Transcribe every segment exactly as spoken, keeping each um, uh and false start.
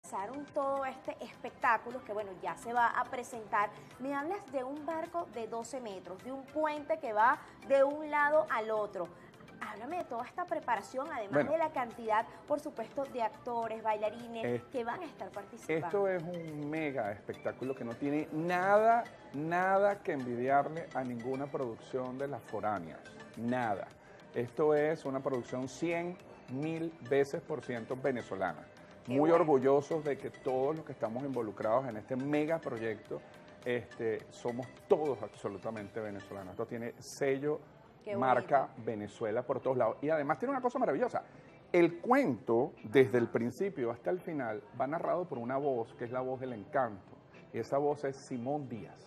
Realizaron todo este espectáculo que bueno, ya se va a presentar. Me hablas de un barco de doce metros, de un puente que va de un lado al otro. Háblame de toda esta preparación, además Bueno, de la cantidad, por supuesto, de actores, bailarines es- que van a estar participando. esto es un mega espectáculo que no tiene nada, nada que envidiarle a ninguna producción de las foráneas. Nada. Esto es una producción cien mil veces por ciento venezolana. Qué Muy bueno. orgullosos de que todos los que estamos involucrados en este mega proyecto este, somos todos absolutamente venezolanos. Esto tiene sello, Qué marca bonito. Venezuela por todos lados. Y además tiene una cosa maravillosa. El cuento, desde el principio hasta el final, va narrado por una voz que es la voz del encanto. Y esa voz es Simón Díaz.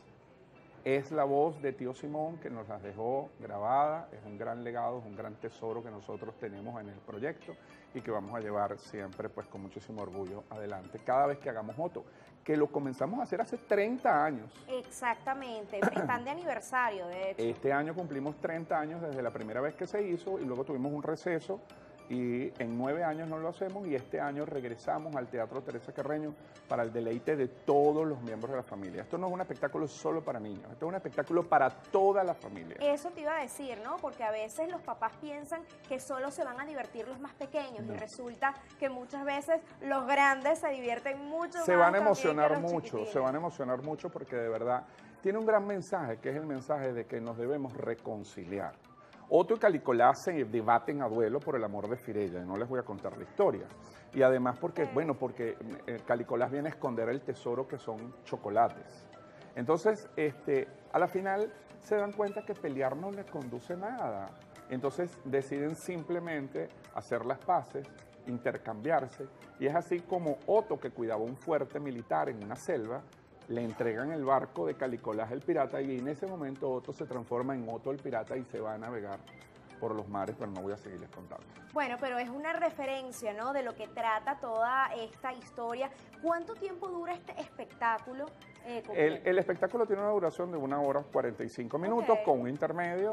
Es la voz de tío Simón que nos las dejó grabada, es un gran legado, es un gran tesoro que nosotros tenemos en el proyecto y que vamos a llevar siempre pues con muchísimo orgullo adelante cada vez que hagamos Otto, que lo comenzamos a hacer hace treinta años. Exactamente, están de aniversario, de hecho. Este año cumplimos treinta años desde la primera vez que se hizo y luego tuvimos un receso y en nueve años no lo hacemos y este año regresamos al Teatro Teresa Carreño para el deleite de todos los miembros de la familia. Esto no es un espectáculo solo para niños, esto es un espectáculo para toda la familia. Eso te iba a decir, ¿no? Porque a veces los papás piensan que solo se van a divertir los más pequeños No. y resulta que muchas veces los grandes se divierten mucho Se más van a también que emocionar los mucho, chiquitines. se van a emocionar mucho porque de verdad tiene un gran mensaje, que es el mensaje de que nos debemos reconciliar. Otto y Calicolás se debaten a duelo por el amor de Firella, y no les voy a contar la historia. Y además porque, Sí. bueno, porque eh, Calicolás viene a esconder el tesoro que son chocolates. Entonces, este, a la final se dan cuenta que pelear no les conduce a nada. Entonces deciden simplemente hacer las paces, intercambiarse, y es así como Otto, que cuidaba un fuerte militar en una selva, le entregan el barco de Calicolás el pirata y en ese momento Otto se transforma en Otto el pirata y se va a navegar por los mares, pero no voy a seguirles contando. Bueno, pero es una referencia, ¿no? De lo que trata toda esta historia. ¿Cuánto tiempo dura este espectáculo? eh, El, completo? el espectáculo tiene una duración de una hora cuarenta y cinco minutos Ok. con un intermedio.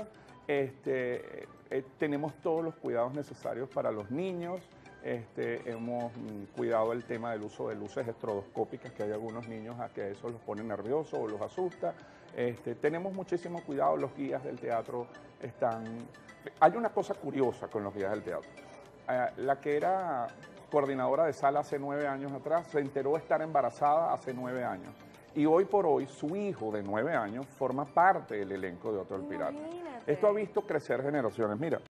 Este, eh, tenemos todos los cuidados necesarios para los niños. Este, hemos mm, cuidado el tema del uso de luces estroboscópicas, que hay algunos niños a que eso los pone nerviosos o los asusta. Este, tenemos muchísimo cuidado, los guías del teatro están... Hay una cosa curiosa con los guías del teatro. Eh, la que era coordinadora de sala hace nueve años atrás se enteró de estar embarazada hace nueve años. Y hoy por hoy su hijo de nueve años forma parte del elenco de Otto el Pirata. Imagínate. Esto ha visto crecer generaciones. Mira,